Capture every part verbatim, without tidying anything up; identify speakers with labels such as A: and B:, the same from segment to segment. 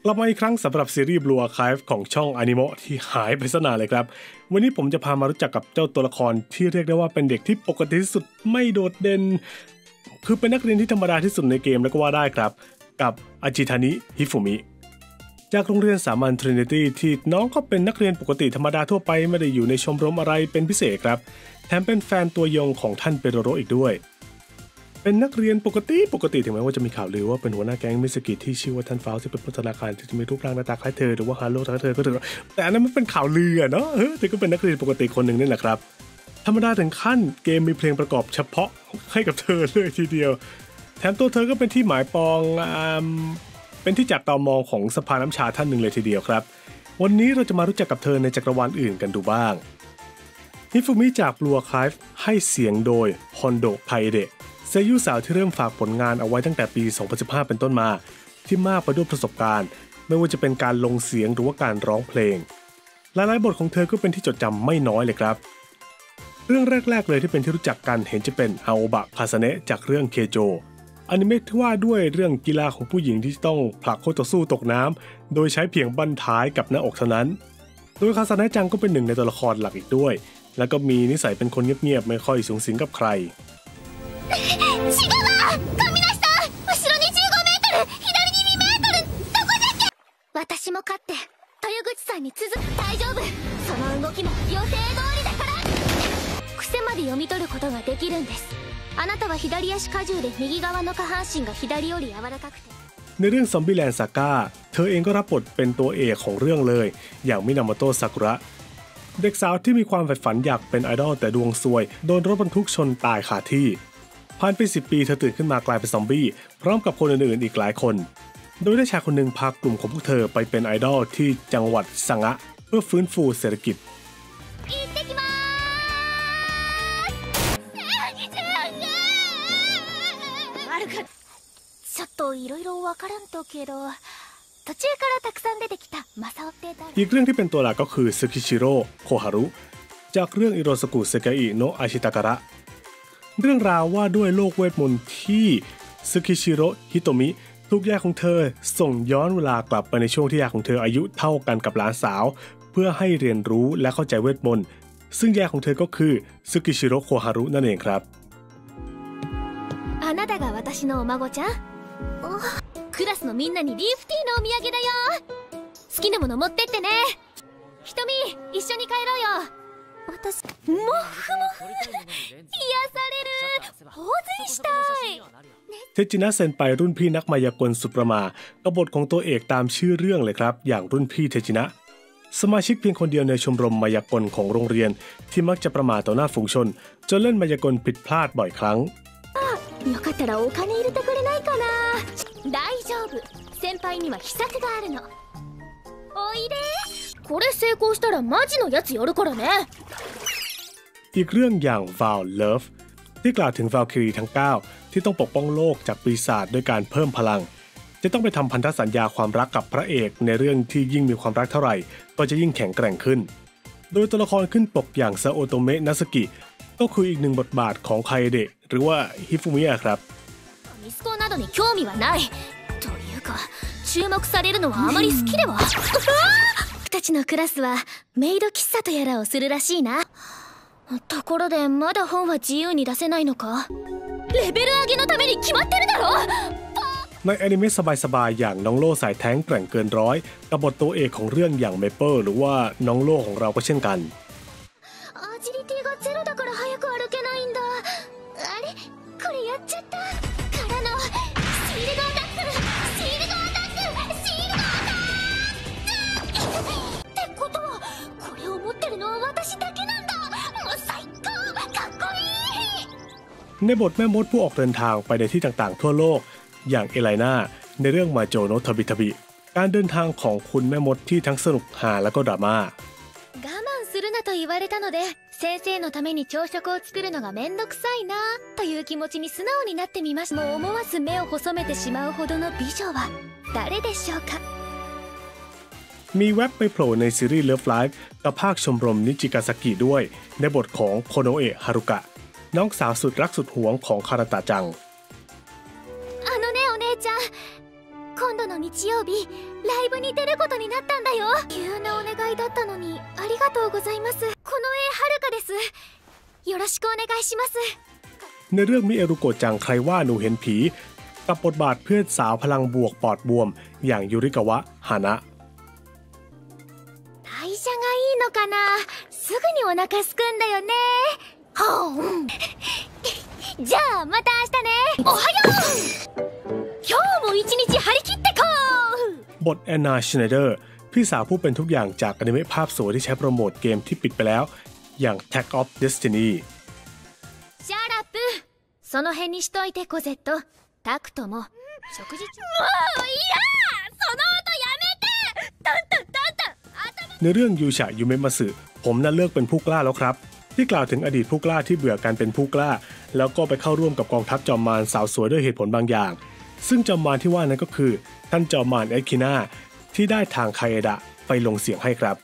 A: กลับมาอีกครั้งสำหรับซีรีส์ Blue Archive ของช่อง Animo ที่หายไปซะนานเลยครับวันนี้ผมจะพามารู้จักกับเจ้าตัวละครที่เรียกได้ว่าเป็นเด็กที่ปกติที่สุดไม่โดดเด่นคือเป็นนักเรียนที่ธรรมดาที่สุดในเกมแล้วก็ว่าได้ครับกับอาจิทานิฮิฟุมิจากโรงเรียนสามัญ Trinity ที่น้องก็เป็นนักเรียนปกติธรรมดาทั่วไปไม่ได้อยู่ในชมรมอะไรเป็นพิเศษครับแถมเป็นแฟนตัวยงของท่านเปโรโรอีกด้วยเป็นนักเรียนปกติปกติถึงแม้ว่าจะมีข่าวลือว่าเป็นหัวหน้าแก๊งมิสกิที่ชื่อว่าท่านฟ้าที่เป็นผู้ธนาคารที่จะมีรูปร่างหน้าตาคล้ายเธอหรือว่าฮาโร่คล้ายเธอก็เถอะแต่อันนั้นมันเป็นข่าวลือเนาะเออแต่ก็เป็นนักเรียนปกติคนหนึ่งนี่แหละครับธรรมดาถึงขั้นเกมมีเพลงประกอบเฉพาะให้กับเธอเลยทีเดียวแถมตัวเธอก็เป็นที่หมายปองอ่าเป็นที่จับตามองของสภาน้ำชาท่านหนึ่งเลยทีเดียวครับวันนี้เราจะมารู้จักกับเธอในจักรวาลอื่นกันดูบ้างฮิฟุมิจาก Blue Archive ให้เสียงโดยฮอนโดไคเดะเซยุสาวที่เริ่มฝากผลงานเอาไว้ตั้งแต่ปี สองพันสิบห้า เป็นต้นมาที่มากไปด้วยประสบการณ์ไม่ว่าจะเป็นการลงเสียงหรือว่าการร้องเพลงหลายๆบทของเธอก็เป็นที่จดจำไม่น้อยเลยครับเรื่องแรกๆเลยที่เป็นที่รู้จักกันเห็นจะเป็นอาโอบะคาซาเนะจากเรื่องเคโจอนิเมะที่ว่าด้วยเรื่องกีฬาของผู้หญิงที่ต้องผลักคู่ต่อสู้ตกน้ำโดยใช้เพียงบั้นท้ายกับหน้าอกเท่านั้นโดยคาซาเนะจังก็เป็นหนึ่งในตัวละครหลักอีกด้วยแล้วก็มีนิสัยเป็นคนเงียบๆไม่ค่อยสูงสิงกับใคร
B: 私も勝って豊口さんに続く大丈夫その動きも予定通りだから癖まで読み取ることができるんですあなたは左足荷重で右側の下半身が左より柔らかくて
A: ในเรื่องซอมบี้แลนด์ซาก้าเธอเองก็รับบทเป็นตัวเอกของเรื่องเลยอย่างมินาโมโตะซากุระเด็กสาวที่มีความใฝ่ฝันอยากเป็นไอดอลแต่ดวงซวยโดนรถบรรทุกชนตายคาที่ผ่านไปสิบปีเธอตื่นขึ้นมากลายเป็นซอมบี้พร้อมกับคนอื่นๆอีกหลายคนโดยได้ชายคนหนึ่งพากลุ่มของพวกเธอไปเป็นไอดอลที่จังหวัดซังะเพื่อฟื้นฟูเศรษฐกิจ
B: ちょっといろいろわからんとけど途中からたくさん出てきたマサオって誰
A: อีกเรื่องที่เป็นตัวหลักก็คือซึคิชิโร่โคฮารุจากเรื่องอิโรสกุเซกาอิโนะอาชิตากะระเรื่องราวว่าด้วยโลกเวทมนต์ที่ซึคิชิโร่ฮิโตมิลูกยายของเธอส่งย้อนเวลากลับไปในช่วงที่ยายของเธออายุเท่ากันกับหลานสาวเพื่อให้เรียนรู้และเข้าใจเวทมนต์ซึ่งยายของเธอก็คือซึกิชิโร่โคฮารุนั่นเองครับ
B: あなたが私のお孫ちゃんクラスのみんなにリーフティーのお土産だよ好きなもの持ってってねひとみ一緒に帰ろうよ私もふもふ癒される頬ずりしたい
A: เทจินะเซนไปรุ่นพี่นักมายากลสุดประมากับบทของตัวเอกตามชื่อเรื่องเลยครับอย่างรุ่นพี่เทจินะสมาชิกเพียงคนเดียวในชมรมมายากลของโรงเรียนที่มักจะประมาทต่อหน้าฝูงชนจนเล่นมายากลผิดพลาดบ่อยครั้ง
B: よかったらお金入れてくれないかな大丈夫先輩には秘策があるのおいでこれ成功したらマジのやつやるからね
A: อีกเรื่องอย่าง Vow Love ที่กล่าวถึง Valkyrie ทั้งเก้าที่ต้องปกป้องโลกจากปีศาจด้วยการเพิ่มพลังจะต้องไปทำพันธสัญญาความรักกับพระเอกในเรื่องที่ยิ่งมีความรักเท่าไหร่ก็จะยิ่งแข็งแกร่งขึ้นโดยตัวละครขึ้นปกอย่างซาโอโตเมะนาสกิก็คืออีกหนึ่งบทบาทของไคเดะหรือว่าฮิฟุมิยะครับ
B: ミスコなどに興味はないというか注目されるのはあまり好きでは僕たちのクラスはメイド喫茶とやらをするらしいなところでまだ本は自由に出せないのかレベル上げのために決まってるだろ
A: ในอนิเมะสบายๆอย่างน้องโล่สายแท้งแกร่งเกินร้อยกับบทตัวเอกของเรื่องอย่างเมเปิลหรือว่าน้องโล่ของเราก็เช่นกัน
B: アジリティがゼロだから早く歩けないんだあれこれやっちゃったからのシールドアタックシールドアタックシールドアタックってことはこれを持ってるのは私だけなんだもう最高かっこいい
A: ในบทแม่มดผู้ออกเดินทางไปในที่ต่างๆทั่วโลกอย่างเอไลนาในเรื่องมาโจโนะทบิทบิการเดินทางของคุณแม่มดที่ทั้งสนุกฮาและก็ดราม่า
B: 我慢するなと言われたので先生のために朝食を作るのがめんどくさいなという気持ちに素直になってみましたもう思わず目を細めてしまうほどの美女は誰でしょうか
A: มีแว็บไปโผล่ในซีรีส์ Love Live กับภาคชมรมนิจิกาซากิด้วยในบทของโคโนเอะฮารุกะน้องสาวสุดรักสุดหวงของคาราตะจัง
B: あのねお姉ちゃん今度の日曜日ライブに出ることになったんだよ。急なお願いだったのにありがとうございます。この絵はるかです。よろしくお願いします。
A: ในเรื่องมิเอรุโกะจังใครว่าหนูเห็นผีกับบทบาทเพื่อนสาวพลังบวกปอดบวมอย่างยูริกาวะฮานะ
B: 代謝がいいのかな。すぐにお腹すくんだよね。ほんじゃあまた明日ね。おはよう。今日も一日張り切ってこう。
A: บทแอนนาชไนเดอร์พี่สาวผู้เป็นทุกอย่างจากอนิเมะภาพสวยที่ใช้โปรโมทเกมที่ปิดไปแล้วอย่าง Tag of Destiny
B: シャラップその辺にしといてコゼット。タクトも食事中。もういやその音やめて。タンタンタンタン。
A: ในเรื่องยูชะยูเมะมาสึผมนั้นเลิกเป็นผู้กล้าแล้วครับที่กล่าวถึงอดีตผู้กล้าที่เบื่อการเป็นผู้กล้าแล้วก็ไปเข้าร่วมกับกองทัพจอมมารสาวสวยด้วยเหตุผลบางอย่างซึ่งจอมมารที่ว่านั้นก็คือท่านจอมมารเอคิน่าที่ได้ทางไคเอดะไปลงเสียงให้ครับ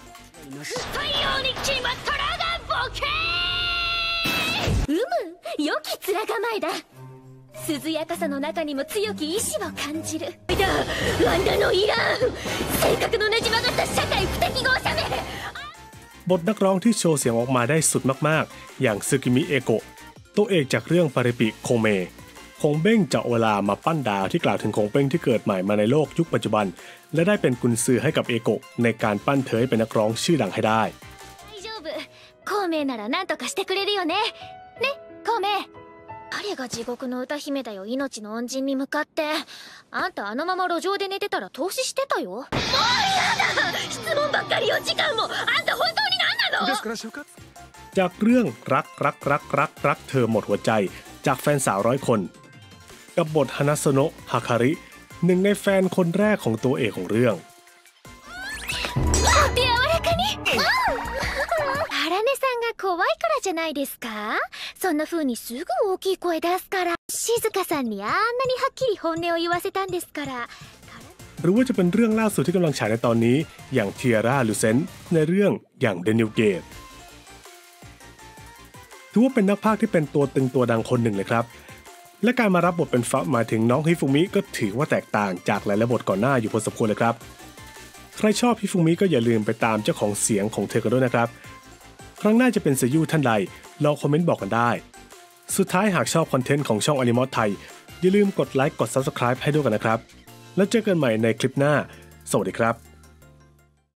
B: うむ良き面構えだ。涼やかさの中にも強き意志を感じる。だワンダのいらん性格のねじ曲がった社会不適合者め。
A: บทนักร้องที่โชว์เสียงออกมาได้สุดมากๆอย่างซึกิมิเอโกะตัวเอกจากเรื่องปาริปิโคเมคงเบ้งเจาะเวลามาปั้นดาวที่กล่าวถึงคงเบ้งที่เกิดใหม่มาในโลกยุคปัจจุบันและได้เป็นกุญซือให้กับเอโกะในการปั้นเธอให้เป็นนักร้องชื่อดังให้ได้
B: 大丈夫孔明なら何とかしてくれるよね。ね孔明。誰が地獄の歌姫だよ。命の恩人に向かってあんたあのまま路上で寝てたら凍死してたよ。もう嫌だ質問ばっかりよ。時間もあんた本当に何なの
A: จากเรื่องรักรักรักรักรักเธอหมดหัวใจจากแฟนสาวร้อยคนกับบทฮานาโซโนะฮาคาริหนึ่งในแฟนคนแรกของตัวเอกของเรื่อง
B: 柔らかにハラネさんが怖いからじゃないですか。そんな風にすぐ大きい声出すから静香さんにあんなにはっきり本音を言わせたんですから。
A: หรือว่าจะเป็นเรื่องล่าสุดที่กำลังฉายในตอนนี้อย่างเทียร่าลูเซนในเรื่องอย่างเดนิลเกตถือว่าเป็นนักพากย์ที่เป็นตัวตึงตัวดังคนหนึ่งเลยครับและการมารับบทเป็นฟ้ามาถึงน้องฮิฟุมิก็ถือว่าแตกต่างจากหลายๆบทก่อนหน้าอยู่พอสมควรเลยครับใครชอบฮิฟุมิก็อย่าลืมไปตามเจ้าของเสียงของเธอกันด้วยนะครับครั้งหน้าจะเป็นเซยูท่านใดลองคอมเมนต์บอกกันได้สุดท้ายหากชอบคอนเทนต์ของช่อง Animot ไทยอย่าลืมกดไลค์กด ซับสไครบ์ ให้ด้วยกันนะครับแล้วเจอกันใหม่ในคลิปหน้าสวัสดีครับ